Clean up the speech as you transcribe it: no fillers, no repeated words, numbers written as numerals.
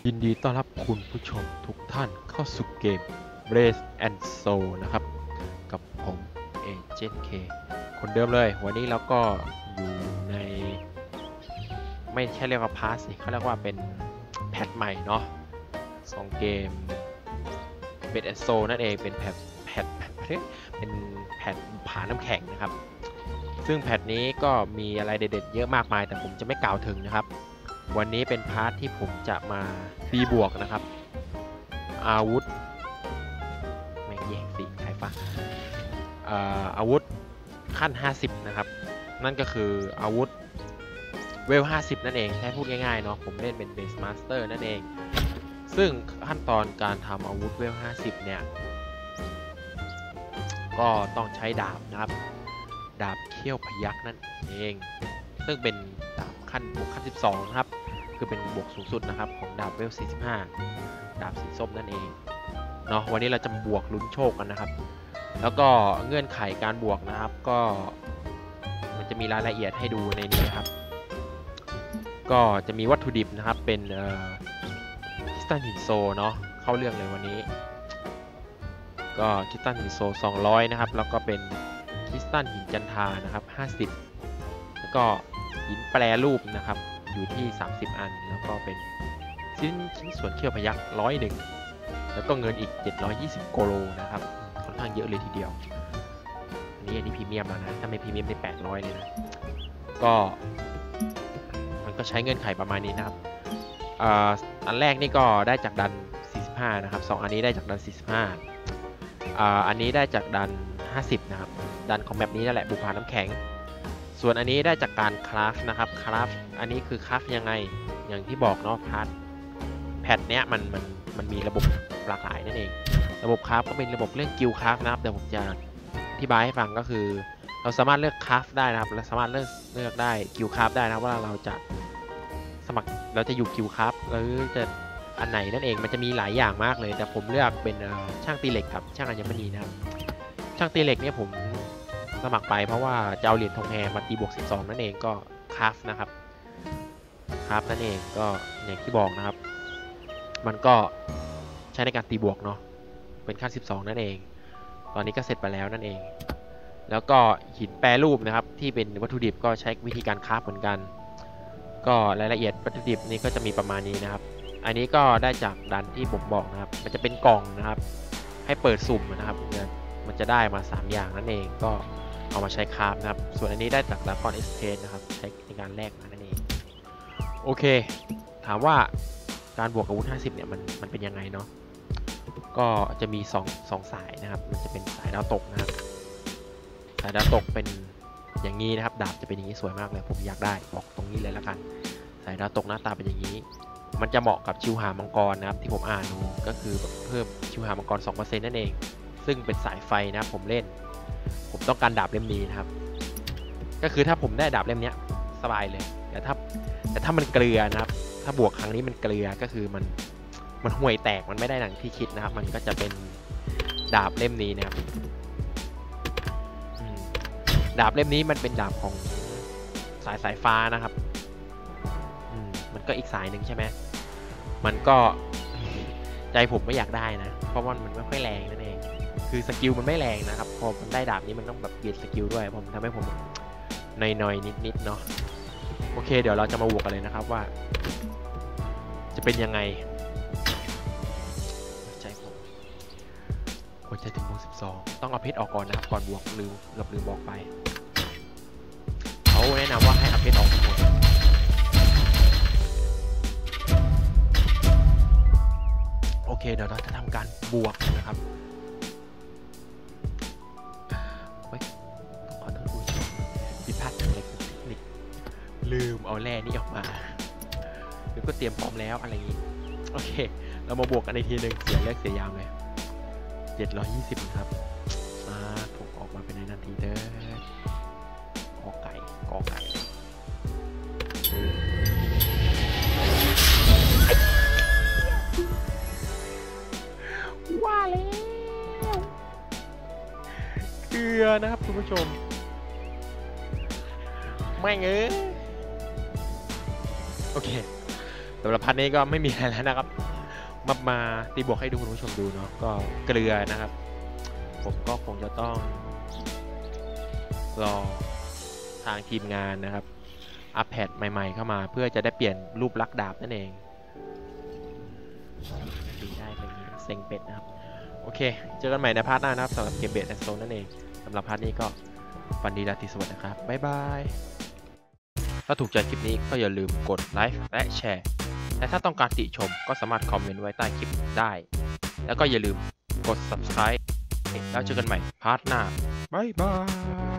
ยินดีต้อนรับคุณผู้ชมทุกท่านเข้าสู่เกม Blaze and Soul นะครับกับผมเอเจนต์เคคนเดิมเลยวันนี้เราก็อยู่ในไม่ใช่เรียกว่าพาสสิเขาเรียกว่าเป็นแพทใหม่เนาะของเกม Blaze and Soul นั่นเองเป็นแพทเป็นแพทผาน้ำแข็งนะครับซึ่งแพทนี้ก็มีอะไรเด็ดๆเยอะมากมายแต่ผมจะไม่กล่าวถึงนะครับวันนี้เป็นพาร์ทที่ผมจะมาตีบวกนะครับอาวุธไม่แย่งสิใครฟังอาวุธขั้น50นะครับนั่นก็คืออาวุธเวล50นั่นเองใช้พูดง่ายๆเนาะผมเล่นเป็นเบสมาสเตอร์นั่นเองซึ่งขั้นตอนการทำอาวุธเวล50เนี่ยก็ต้องใช้ดาบนะครับดาบเขี้ยวพยัคฆ์นั่นเองซึ่งเป็นดาบขั้นบวกขั้น12นะครับคือเป็นบวกสูงสุดนะครับของดาบเวล45ดาบสีส้มนั่นเองเนาะวันนี้เราจะบวกลุ้นโชคกันนะครับแล้วก็เงื่อนไขการบวกนะครับก็มันจะมีรายละเอียดให้ดูในนี้นะครับก็จะมีวัตถุดิบนะครับเป็นคริสตัลหินโซเนาะเข้าเรื่องเลยวันนี้ก็คริสตัลหินโซ200นะครับแล้วก็เป็นคริสตัลหินจันทรานะครับ50แล้วก็หินแปรรูปนะครับอยู่ที่30อันแล้วก็เป็นชิ้นส่วนเขี้ยวพยัคฆ์101แล้วก็เงินอีก720โกโลนะครับค่อนข้างเยอะเลยทีเดียวอันนี้พรีเมียมแล้วนะถ้าไม่พรีเมียมได้800เลยนะก็มันก็ใช้เงื่อนไขประมาณนี้นะครับอันแรกนี่ก็ได้จากดัน45นะครับ2อันนี้ได้จากดัน45อันนี้ได้จากดัน50นะครับดันของแบบนี้นั่นแหละบุกผาน้ำแข็งส่วนอันนี้ได้จากการคราฟนะครับคราฟอันนี้คือคราฟยังไงอย่างที่บอกเนาะพาร์ทแพทเนี้ยมันมีระบบหลากหลายนั่นเองระบบคราฟก็เป็นระบบเรื่องกิลคราฟนะครับเดี๋ยวผมจะอธิบายให้ฟังก็คือเราสามารถเลือกคราฟได้นะครับเราสามารถเลือกได้กิลคราฟได้นะว่าเราจะสมัครเราจะอยู่กิลคราฟหรือจะอันไหนนั่นเองมันจะมีหลายอย่างมากเลยแต่ผมเลือกเป็นช่างตีเหล็กครับช่างอัญมณีนะครับช่างตีเหล็กเนี่ยผมสมัครไปเพราะว่าจะเอาเหรียญทองแฮมาตีบวก12นั่นเองก็คราฟนะครับคราฟนั่นเองก็อย่างที่บอกนะครับมันก็ใช้ในการตีบวกเนาะเป็นขั้น12นั่นเองตอนนี้ก็เสร็จไปแล้วนั่นเองแล้วก็หินแปรรูปนะครับที่เป็นวัตถุดิบก็ใช้วิธีการคราฟเหมือนกันก็รายละเอียดวัตถุดิบนี้ก็จะมีประมาณนี้นะครับอันนี้ก็ได้จากดันที่ผมบอกนะครับมันจะเป็นกล่องนะครับให้เปิดสุ่มนะครับมันจะได้มา3อย่างนั่นเองก็เอามาใช้คราฟนะครับส่วนอันนี้ได้จากดราก้อนเอ็กซ์เชนนะครับใช้ในการแลกมานั่นเองโอเคถามว่าการบวกอาวุธ50เนี่ยมันเป็นยังไงเนาะก็จะมี2สายนะครับมันจะเป็นสายดาวตกนะครับสายดาวตกเป็นอย่างนี้นะครับดาบจะเป็นอย่างนี้สวยมากเลยผมอยากได้บอกตรงนี้เลยละกันสายดาวตกหน้าตาเป็นอย่างนี้มันจะเหมาะกับชิวหามังกรนะครับที่ผมอ่านดูก็คือเพิ่มชิวหามังกร 2% นั่นเองซึ่งเป็นสายไฟนะครับผมต้องการดาบเล่มนี้นะครับก็คือถ้าผมได้ดาบเล่มนี้สบายเลยแต่ถ้ามันเกลือนะครับถ้าบวกครั้งนี้มันเกลือก็คือมันห่วยแตกมันไม่ได้ดังที่คิดนะครับมันก็จะเป็นดาบเล่มนี้นะครับดาบเล่มนี้มันเป็นดาบของสายฟ้านะครับมันก็อีกสายหนึ่งใช่ไหมมันก็ใจผมไม่อยากได้นะเพราะว่ามันไม่ค่อยแรงนั่นเองคือสกิลมันไม่แรงนะครับพอผมได้ดาบนี้มันต้องแบบเปลี่ยนสกิลด้วยผมทำให้ผมหน่อยนิดเนาะโอเคเดี๋ยวเราจะมาบวกกันเลยนะครับว่าจะเป็นยังไงใจผมควรจะถึงบวก12ต้องเอาเพชรออกก่อนนะครับก่อนบวกลืมบอกไปเขาแนะนำว่าให้เอาเพชรออกก่อนโอเคเดี๋ยวเราจะทำการบวกนะครับขอโทษผู้ชมผิดพลาดทางเทคนิคลืมเอาแร่นี้ออกมาหรือก็เตรียมพร้อมแล้วอะไรอย่างนี้โอเคเรามาบวกกันในทีหนึ่งเสียเลือกเสียยาวเลย720นะครับผมออกมาเป็นในนาทีเด้อกอไก่ว่าแล้วเกลือนะครับคุณผู้ชมไม่โอเคสำหรับพาร์ทนี้ก็ไม่มีอะไรแล้วนะครับมาตีบวกให้ดูคุณผู้ชมดูเนาะก็เกลือนะครับผมก็คงจะต้องรอทางทีมงานนะครับอัปเดตใหม่ๆเข้ามาเพื่อจะได้เปลี่ยนรูปลักษณ์ดาบนั่นเองดีได้เป็นเซ็งเป็ดนะครับโอเคเจอกันใหม่ในพาร์ทหน้านะครับสำหรับเกมเบสแอนด์โซนนั่นเองสำหรับพาร์ทนี้ก็ฝันดีราตรีสวัสดิ์นะครับบ๊ายบายถ้าถูกใจคลิปนี้ก็อย่าลืมกดไลค์และแชร์และถ้าต้องการติชมก็สามารถคอมเมนต์ไว้ใต้คลิปได้แล้วก็อย่าลืมกด subscribe แล้วเจอกันใหม่พาร์ทหน้าบ๊ายบาย